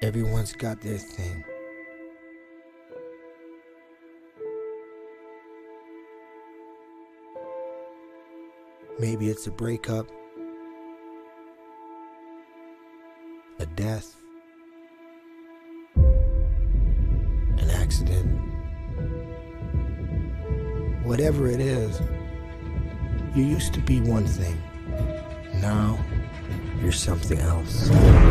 Everyone's got their thing. Maybe it's a breakup, a death, an accident. Whatever it is, you used to be one thing. Now, you're something else.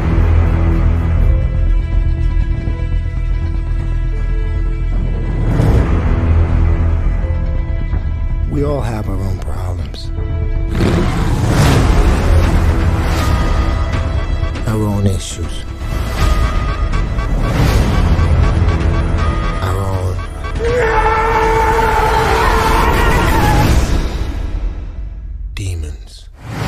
We all have our own problems. Our own issues. Our own demons.